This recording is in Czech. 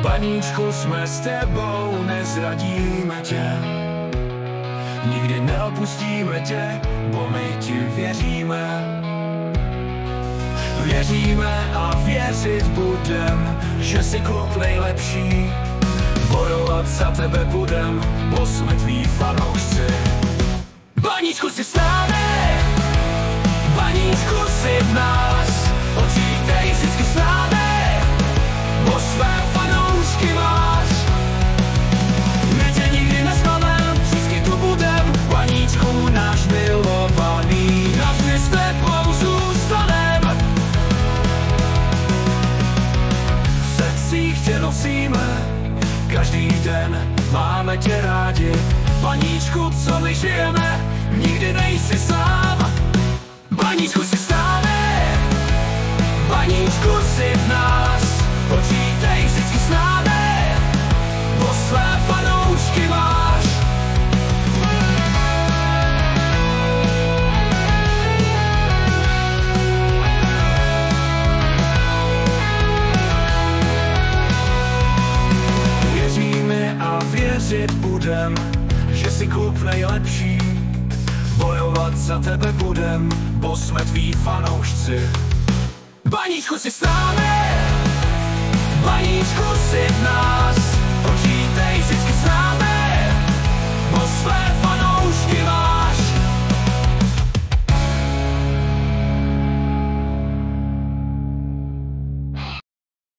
Baníčku, jsme s tebou, nezradíme tě. Nikdy neopustíme tě, bo my ti věříme. Věříme a věřit budem, že jsi kluk nejlepší. Bojovat za tebe budem, bo jsme tví fanoušci. Baníčku, jsi s námi, Baníčku, jsi v nás. Počítej vždycky s námi, bo své fanoušky máš. My tě nikdy nesklamem, vždycky tu budem. Baníčku, náš milovaný, navždy s tebou zůstanem. V srdcích tě nosíme, každý den máme tě rádi. Baníčku, co my žijeme, nikdy nejsi sám. Baníčku, jsi s námi, Baníčku, jsi v nás. Počítej vždycky s námi, bo své fanoušky máš. Věříme a věřit budem, že jsi klub nejlepší. Bojovat za tebe budem, bo jsme tví fanoušci. Baníčku, jsi s námi, Baníčku, jsi v nás.